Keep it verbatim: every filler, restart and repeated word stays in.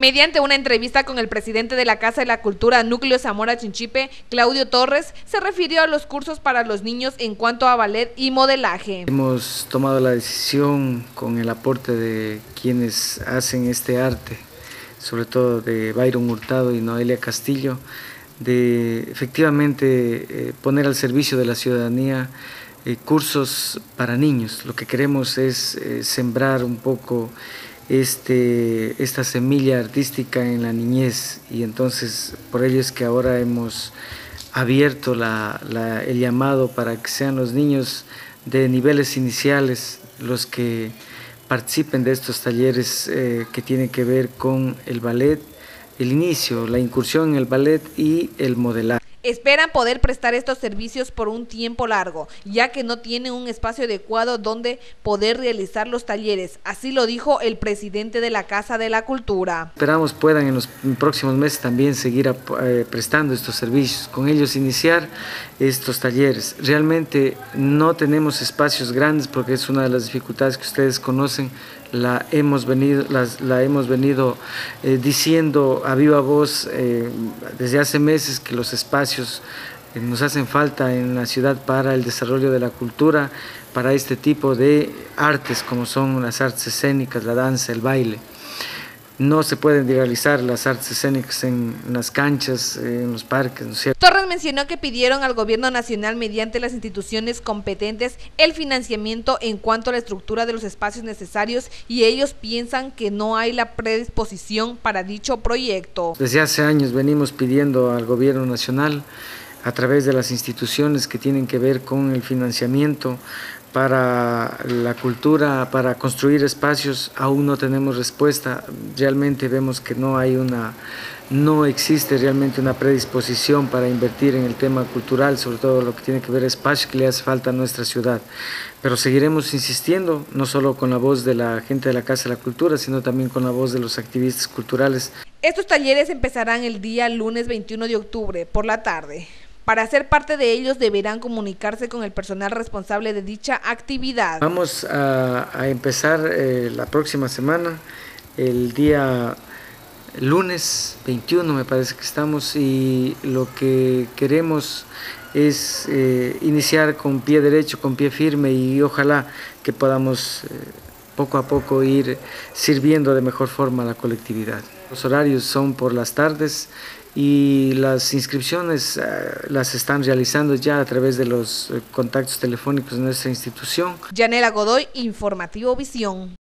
Mediante una entrevista con el presidente de la Casa de la Cultura Núcleo Zamora Chinchipe, Claudio Torres, se refirió a los cursos para los niños en cuanto a ballet y modelaje. Hemos tomado la decisión con el aporte de quienes hacen este arte, sobre todo de Byron Hurtado y Noelia Castillo, de efectivamente eh, poner al servicio de la ciudadanía eh, cursos para niños. Lo que queremos es eh, sembrar un poco Este, esta semilla artística en la niñez, y entonces por ello es que ahora hemos abierto la, la, el llamado para que sean los niños de niveles iniciales los que participen de estos talleres eh, que tienen que ver con el ballet, el inicio, la incursión en el ballet y el modelaje. Esperan poder prestar estos servicios por un tiempo largo, ya que no tienen un espacio adecuado donde poder realizar los talleres. Así lo dijo el presidente de la Casa de la Cultura. Esperamos puedan en los próximos meses también seguir eh, prestando estos servicios, con ellos iniciar estos talleres. Realmente no tenemos espacios grandes porque es una de las dificultades que ustedes conocen. La hemos venido, las, la hemos venido eh, diciendo a viva voz eh, desde hace meses que los espacios eh, nos hacen falta en la ciudad para el desarrollo de la cultura, para este tipo de artes como son las artes escénicas, la danza, el baile. No se pueden realizar las artes escénicas en, en las canchas, en los parques, ¿no es cierto? Torres mencionó que pidieron al gobierno nacional mediante las instituciones competentes el financiamiento en cuanto a la estructura de los espacios necesarios, y ellos piensan que no hay la predisposición para dicho proyecto. Desde hace años venimos pidiendo al gobierno nacional, a través de las instituciones que tienen que ver con el financiamiento para la cultura, para construir espacios. Aún no tenemos respuesta. Realmente vemos que no hay una, no existe realmente una predisposición para invertir en el tema cultural, sobre todo lo que tiene que ver espacios que le hace falta a nuestra ciudad. Pero seguiremos insistiendo, no solo con la voz de la gente de la Casa de la Cultura, sino también con la voz de los activistas culturales. Estos talleres empezarán el día lunes veintiuno de octubre por la tarde. Para ser parte de ellos deberán comunicarse con el personal responsable de dicha actividad. Vamos a, a empezar eh, la próxima semana, el día lunes veintiuno me parece que estamos, y lo que queremos es eh, iniciar con pie derecho, con pie firme, y ojalá que podamos eh, poco a poco ir sirviendo de mejor forma a la colectividad. Los horarios son por las tardes y las inscripciones eh, las están realizando ya a través de los eh, contactos telefónicos de nuestra institución. Yanela Godoy, Informativo Visión.